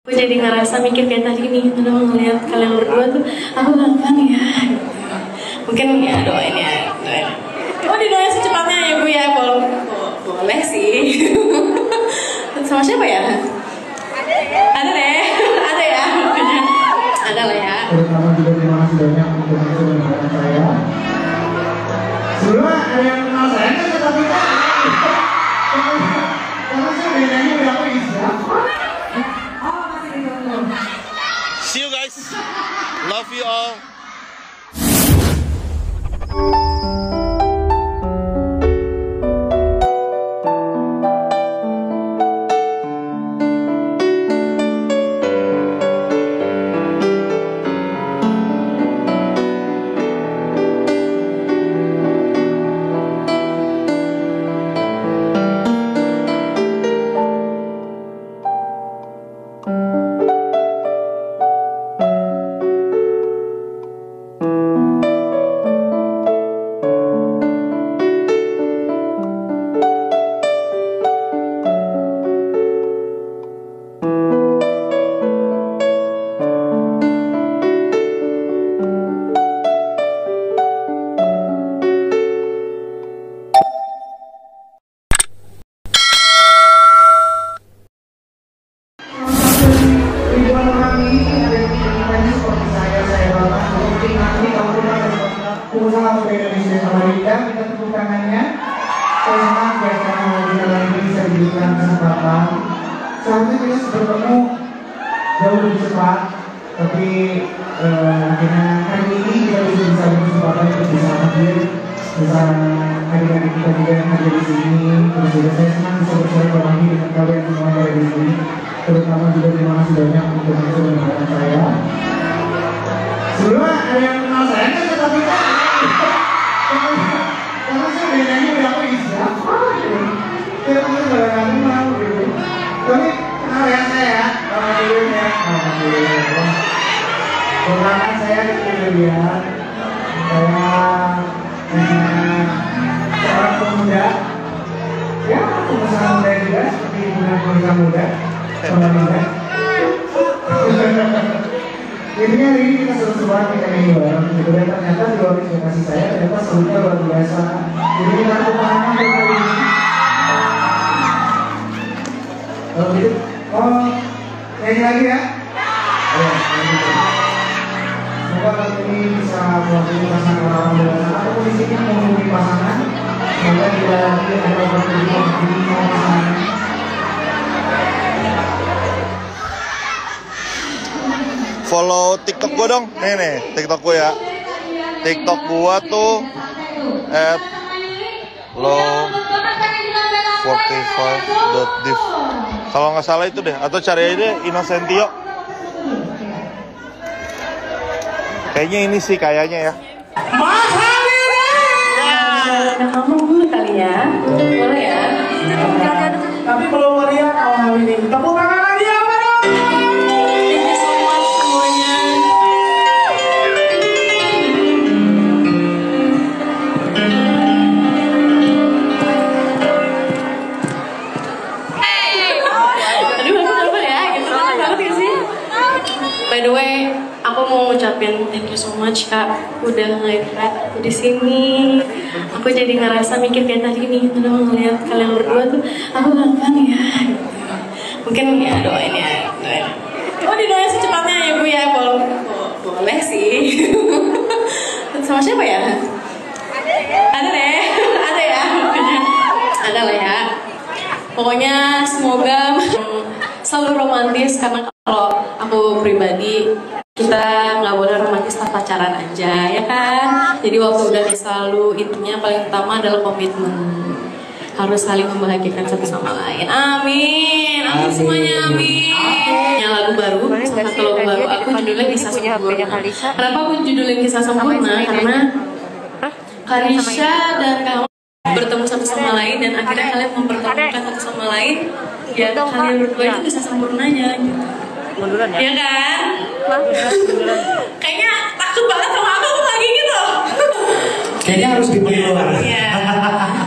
Aku jadi ngerasa mikir kayak tadi nih, udah ngeliat kalian berdua tuh, aku gampang ya. Mungkin ya doain ya, doain. Oh didoain secepatnya ya Bu ya, boleh sih. Sama siapa ya? Ada deh, ada ya. Ada lah ya. Terutama juga terima kasih banyak untuk mendengarkan saya. Sebelumnya ada yang kenal saya kan tetapi karena saya bedanya berapa siapa? See you guys. Love you all. Pengusaha muda Indonesia Samarinda, kita tepuk tangannya. Saya senang karena kita lagi bisa diberikan kesempatan. Seharusnya kita bertemu jauh lebih cepat, tapi akhirnya hari ini kita bisa berkesempatan untuk bisa hadir bersama adik-adik kita juga yang hadir di sini. Terus juga saya senang bisa bersama dengan kalian semua yang ada di sini. Terutama juga terima kasih banyak untuk mendengarkan saya. Sebelumnya ada yang kenal saya kan tetapi karena saya bedanya berapa siapa gitu. Saya teman barang mau gitu. Tapi kenal ya saya, alhamdulillah. Alhamdulillah. Kenalan saya kemudian saya seorang pemuda, ya pengusaha muda juga seperti pengusaha muda, Samarinda. Intinya hari ini kita seru-seruan kita nyanyi bareng gitu, dan ternyata di luar ekspektasi saya ternyata serunya luar biasa. Jadi kita tepuk tangan kali ini. Kalau gitu, nyanyi lagi ya? Ayo, nyanyi lagi. Semoga kali ini bisa mewakili pasangan orang dewasa ataupun di sini mau menghubungi pasangan. Semoga tidak lagi ada opportunity untuk pasangan. Follow TikTok gue dong. Nih TikTok gue ya. TikTok gue tuh @low45.div. Kalau nggak salah itu deh. Atau cari aja Innocentio. Kayaknya ini sih kayaknya ya. Mas Nah, kamu dulu kali ya. Boleh ya. tapi belum meriah kalau hari ini. Tepuk tangan lagi ya, Pak. Thank you so much semuanya. Aduh, aku apa ya? Gitu banget gak sih? By the way, aku mau ngucapin thank you so much Kak, udah nge-invite aku di sini. Aku jadi ngerasa mikir kayak tadi nih, udah ngeliat kalian berdua tuh, aku gampang ya. Mungkin ya doain ya, doain. Oh didoain secepatnya ya Bu ya, boleh sih. Sama siapa ya? Ada deh, ada ya. Ada lah ya. Pokoknya semoga selalu romantis, karena kalau aku pribadi kita nggak boleh romantis tanpa pacaran aja ya kan. Jadi waktu udah selalu intinya paling utama adalah komitmen, harus saling membahagiakan satu sama lain. Amin, amin semuanya, amin. Yang lagu baru, salah satu lagu baru aku judulnya Kisah Sempurna. Kenapa aku judulnya Kisah Sempurna? Karena Karisha dan kamu bertemu satu sama lain dan akhirnya kalian mempertemukan satu sama lain. Ya kalian berdua itu kisah sempurnanya gitu. Munduran ya? Iya kan? Kayaknya takut banget sama aku lagi gitu. Kayaknya harus di luar. Iya.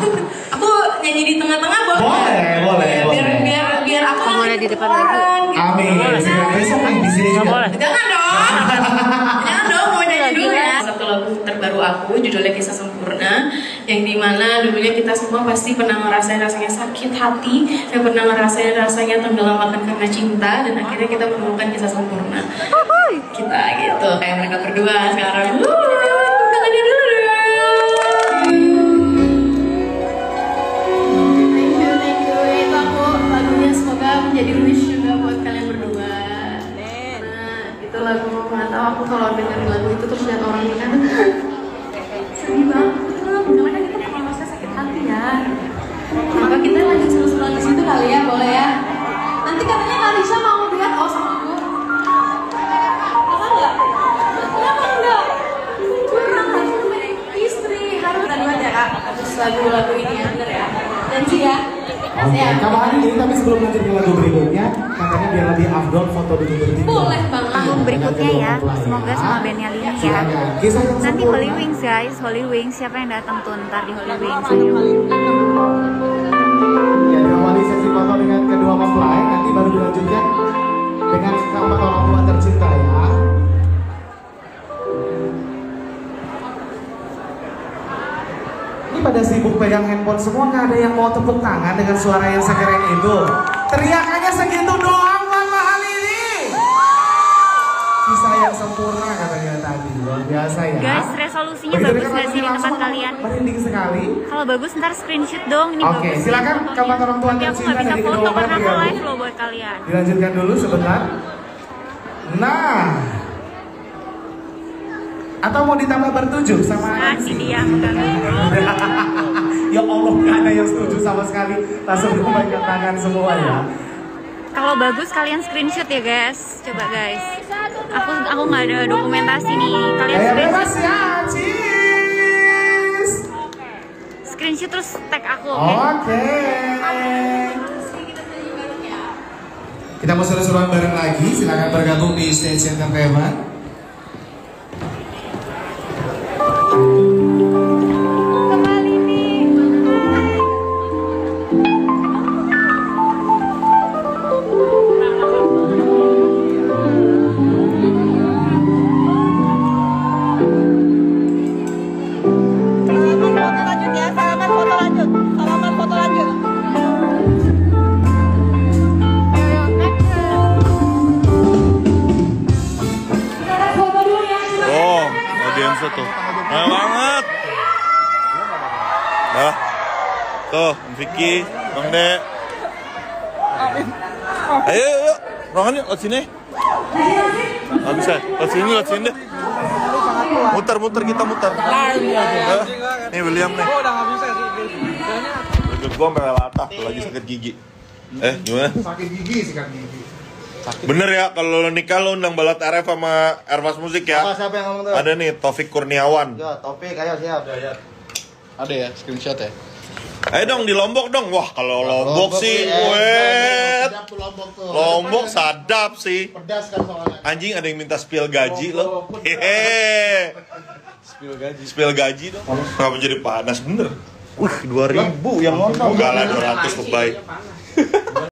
Aku nyanyi di tengah-tengah boleh? Boleh. Biar aku Kamu ada di depan lagi. gitu. Amin. Besok main di sini juga. Jangan dong, mau nyanyi dulu ya. Satu lagu terbaru aku, judulnya Kisah Sempurna, yang dimana dulunya kita semua pasti pernah ngerasain rasanya sakit hati, yang pernah ngerasain rasanya tenggelam makan karena cinta, dan akhirnya kita menemukan kisah sempurna. Kita gitu, kayak mereka berdua sekarang. Tangannya dulu. Thank you. Itu aku lagunya, semoga menjadi wish juga buat kalian berdua. Itu lagu, nggak tahu aku kalau dengerin lagu itu terus lihat orang ini kan sedih banget, karena kita pernah masa sakit hati ya. Maka kita lanjut seru-seruan di situ kali ya, boleh ya? Nanti katanya Marisa mau duet sama aku. Apa enggak? Kenapa enggak? Curang harus memiliki istri, harus kita duet ya kak. Terus lagu-lagu ini ya, bener ya? Janji ya? Oke, kapan ini tapi sebelum lanjut ke lagu berikutnya, katanya biar lebih afdol foto dulu bertiga. Boleh banget. Panggung berikutnya ya, semoga sama bandnya Lini ya. Nanti Holy Wings guys, Holy Wings, siapa yang datang tuh ntar di Holy Wings? Ya, diawali sesi foto dengan kedua mempelai, nanti baru dilanjutkan dengan keempat orang tua tercinta ya. Ini pada sibuk pegang handphone semua, nggak ada yang mau tepuk tangan dengan suara yang sekeren itu. Teriakannya segitu doang Mama Halini. Kisah yang sempurna katanya tadi, luar biasa ya. Guys, resolusinya bagus nggak sih di tempat kalian? Merinding sekali. Kalau bagus ntar screenshot dong, ini Oke, bagus. silakan kapan orang tua Tapi aku tercinta nggak bisa dari foto kedua karena aku bergabung. live loh buat kalian. Dilanjutkan dulu sebentar. Nah, atau mau ditambah bertujuh sama Masih diamkan. Ya Allah, gak ada yang setuju sama sekali. Langsung dimainkan tangan semua ya. Kalau bagus kalian screenshot ya guys. Coba guys. Aku nggak ada dokumentasi nih. Kalian Kayak screenshot. bebas ya, cheese. Screenshot terus tag aku, oke? Oke. Kita mau seru-seruan bareng lagi. Silakan bergabung di stage entertainment. Tuh, nah banget. Nah, tuh, Vicky, Bang Dek. Ayo, ruangan yuk, lewat sini. Nggak bisa, lewat sini deh. Muter, kita muter. Nih William nih. Gue sampai latah, lagi sakit gigi. Gimana? Sakit gigi. Bener ya, kalau lo nikah lo undang Balat RF sama Ervas Musik ya. Siapa yang ngomong tuh? Ada nih, Taufik Kurniawan. Ya, Topik, ayo siap. Ada ya, screenshot ya? Ayo dong di Lombok dong. Wah, kalau Lombok sih, wet. Lombok sadap sih. Pedas kan soalnya. Anjing ada yang minta spill gaji lo. Hehehe. Spill gaji dong. Kenapa jadi panas bener? 2.000 yang nonton. Enggak lah 200 lebay.